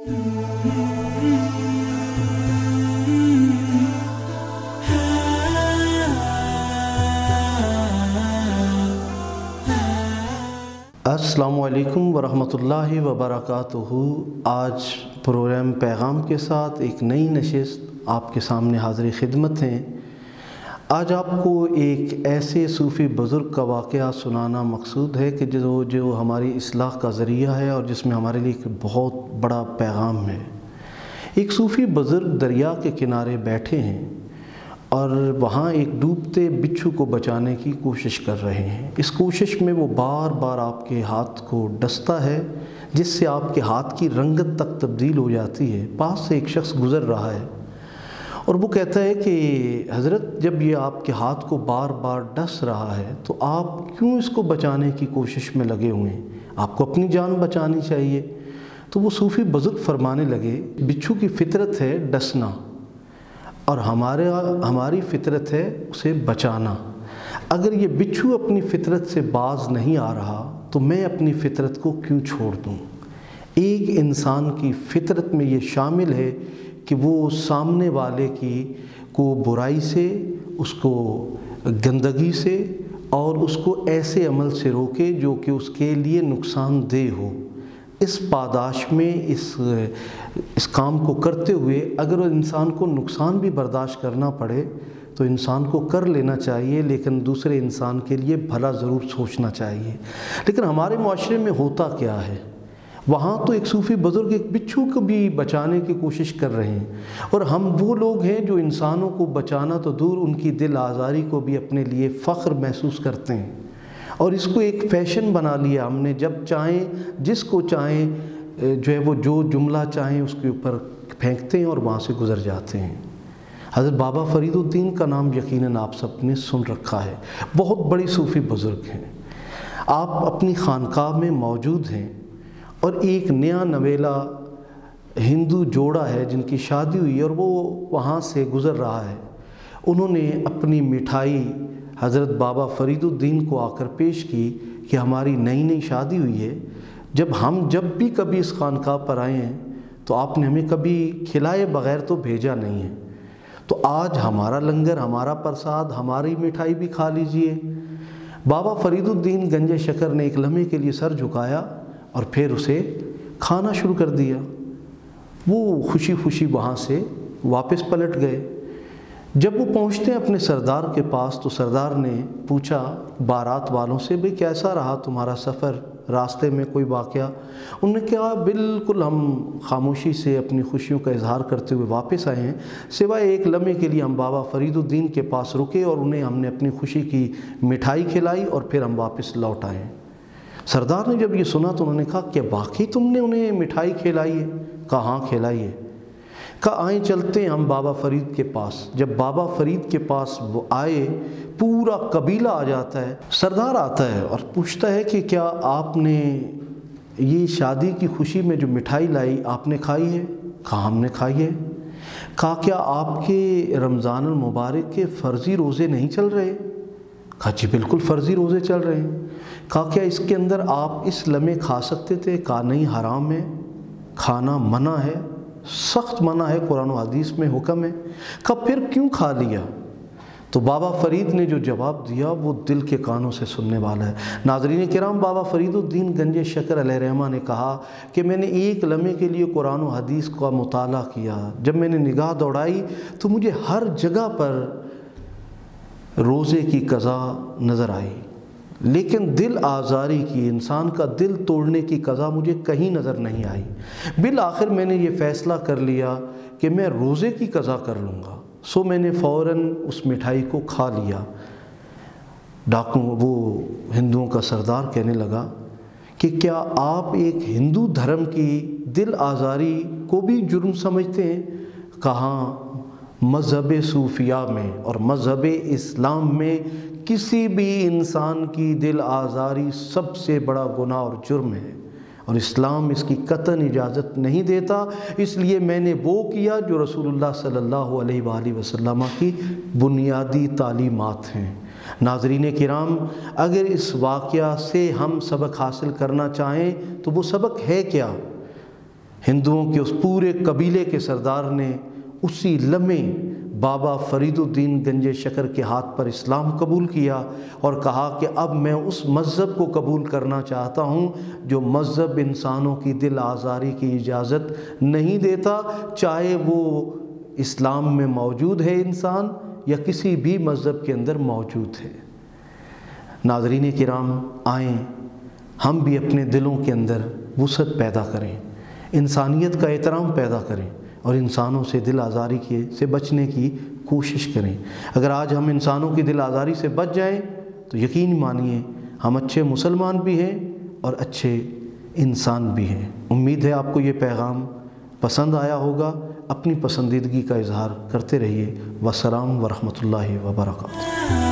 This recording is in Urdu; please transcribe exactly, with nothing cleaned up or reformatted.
السلام علیکم ورحمۃ اللہ وبرکاتہ۔ آج پروگرام پیغام کے ساتھ ایک نئی نشست آپ کے سامنے حاضر خدمت ہیں۔ آج آپ کو ایک ایسے صوفی بزرگ کا واقعہ سنانا مقصود ہے کہ جو جو ہماری اصلاح کا ذریعہ ہے اور جس میں ہمارے لیے ایک بہت بڑا پیغام ہے۔ ایک صوفی بزرگ دریا کے کنارے بیٹھے ہیں اور وہاں ایک ڈوبتے بچھو کو بچانے کی کوشش کر رہے ہیں۔ اس کوشش میں وہ بار بار آپ کے ہاتھ کو ڈستا ہے، جس سے آپ کے ہاتھ کی رنگت تک تبدیل ہو جاتی ہے۔ پاس سے ایک شخص گزر رہا ہے اور وہ کہتا ہے کہ حضرت، جب یہ آپ کے ہاتھ کو بار بار ڈس رہا ہے تو آپ کیوں اس کو بچانے کی کوشش میں لگے ہوئے ہیں؟ آپ کو اپنی جان بچانی چاہیے۔ تو وہ صوفی بزرگ فرمانے لگے، بچھو کی فطرت ہے ڈسنا اور ہمارے ہماری فطرت ہے اسے بچانا۔ اگر یہ بچھو اپنی فطرت سے باز نہیں آ رہا تو میں اپنی فطرت کو کیوں چھوڑ دوں؟ ایک انسان کی فطرت میں یہ شامل ہے کہ وہ سامنے والے کی کو برائی سے، اس کو گندگی سے اور اس کو ایسے عمل سے روکے جو کہ اس کے لیے نقصان دہ ہو۔ اس پاداش میں اس اس کام کو کرتے ہوئے اگر انسان کو نقصان بھی برداشت کرنا پڑے تو انسان کو کر لینا چاہیے، لیکن دوسرے انسان کے لیے بھلا ضرور سوچنا چاہیے۔ لیکن ہمارے معاشرے میں ہوتا کیا ہے؟ وہاں تو ایک صوفی بزرگ ایک بچھو کو بھی بچانے کی کوشش کر رہے ہیں اور ہم وہ لوگ ہیں جو انسانوں کو بچانا تو دور، ان کی دل آزاری کو بھی اپنے لیے فخر محسوس کرتے ہیں اور اس کو ایک فیشن بنا لیا ہم نے۔ جب چاہیں جس کو چاہیں جو ہے وہ جو جملہ چاہیں اس کے اوپر پھینکتے ہیں اور وہاں سے گزر جاتے ہیں۔ حضرت بابا فرید الدین کا نام یقیناً آپ سب نے سن رکھا ہے، بہت بڑی صوفی بزرگ ہیں۔ آپ اپنی خانقاہ میں موجود ہیں اور ایک نیا نویلا ہندو جوڑا ہے جن کی شادی ہوئی اور وہ وہاں سے گزر رہا ہے۔ انہوں نے اپنی مٹھائی حضرت بابا فرید الدین کو آ کر پیش کی کہ ہماری نئی نئی شادی ہوئی ہے، جب ہم جب بھی کبھی اس خانقاہ پر آئے ہیں تو آپ نے ہمیں کبھی کھلائے بغیر تو بھیجا نہیں ہے، تو آج ہمارا لنگر، ہمارا پرساد، ہماری مٹھائی بھی کھا لیجئے۔ بابا فرید الدین گنج شکر نے ایک لمحے کے لیے سر جھکایا اور پھر اسے کھانا شروع کر دیا۔ وہ خوشی خوشی وہاں سے واپس پلٹ گئے۔ جب وہ پہنچتے ہیں اپنے سردار کے پاس تو سردار نے پوچھا بارات والوں سے، بھئی کیسا رہا تمہارا سفر، راستے میں کوئی واقعہ؟ انہوں نے کہا بالکل ہم خاموشی سے اپنی خوشیوں کا اظہار کرتے ہوئے واپس آئے ہیں، سوائے ایک لمحے کے لیے ہم بابا فرید الدین کے پاس رکے اور انہیں ہم نے اپنی خوشی کی مٹھائی کھلائی اور پھر ہم واپس لوٹ آئے ہیں۔ سردار نے جب یہ سنا تو انہوں نے کہا کہ واقعی تم نے انہیں مٹھائی کھلائی ہے؟ کہا ہاں کھلائی ہے۔ کہا آئیں چلتے ہیں ہم بابا فرید کے پاس۔ جب بابا فرید کے پاس وہ آئے، پورا قبیلہ آ جاتا ہے، سردار آتا ہے اور پوچھتا ہے کہ کیا آپ نے یہ شادی کی خوشی میں جو مٹھائی لائی آپ نے کھائی ہے؟ کہا ہم نے کھائی ہے۔ کہا کیا آپ کے رمضان المبارک کے فرضی روزے نہیں چل رہے؟ کہا جی بالکل فرضی روزے چل رہے ہیں۔ کہا کیا اس کے اندر آپ اس لمحے کھا سکتے تھے؟ کہا نہیں، حرام ہے، کھانا منع ہے، سخت منع ہے، قرآن و حدیث میں حکم ہے۔ کہا پھر کیوں کھا لیا؟ تو بابا فرید نے جو جواب دیا وہ دل کے کانوں سے سننے والا ہے۔ ناظرین کرام، بابا فرید الدین گنج شکر علیہ رحمہ نے کہا کہ میں نے ایک لمحے کے لیے قرآن و حدیث کا مطالعہ کیا، جب میں نے نگاہ دوڑائی تو مجھے ہر جگہ پر روزے کی قضا نظر آئی، لیکن دل آزاری کی، انسان کا دل توڑنے کی قضا مجھے کہیں نظر نہیں آئی۔ بالآخر میں نے یہ فیصلہ کر لیا کہ میں روزے کی قضا کر لوں گا، سو میں نے فوراً اس مٹھائی کو کھا لیا۔ ڈاکو وہ ہندوؤں کا سردار کہنے لگا کہ کیا آپ ایک ہندو دھرم کی دل آزاری کو بھی جرم سمجھتے ہیں؟ کہاں مذہب صوفیہ میں اور مذہب اسلام میں کسی بھی انسان کی دل آزاری سب سے بڑا گناہ اور جرم ہے اور اسلام اس کی قطعاً اجازت نہیں دیتا۔ اس لیے میں نے وہ کیا جو رسول اللہ صلی اللہ علیہ وآلہ وسلم کی بنیادی تعلیمات ہیں۔ ناظرین کرام، اگر اس واقعہ سے ہم سبق حاصل کرنا چاہیں تو وہ سبق ہے کیا؟ ہندوؤں کے اس پورے قبیلے کے سردار نے اسی لمحے بابا فرید الدین گنج شکر کے ہاتھ پر اسلام قبول کیا اور کہا کہ اب میں اس مذہب کو قبول کرنا چاہتا ہوں جو مذہب انسانوں کی دل آزاری کی اجازت نہیں دیتا، چاہے وہ اسلام میں موجود ہے انسان یا کسی بھی مذہب کے اندر موجود ہے۔ ناظرین کرام، آئیں ہم بھی اپنے دلوں کے اندر وسعت پیدا کریں، انسانیت کا احترام پیدا کریں اور انسانوں سے دل آزاری کے سے بچنے کی کوشش کریں۔ اگر آج ہم انسانوں کی دل آزاری سے بچ جائیں تو یقین مانیے ہم اچھے مسلمان بھی ہیں اور اچھے انسان بھی ہیں۔ امید ہے آپ کو یہ پیغام پسند آیا ہوگا۔ اپنی پسندیدگی کا اظہار کرتے رہیے۔ والسلام ورحمۃ اللہ وبرکاتہ۔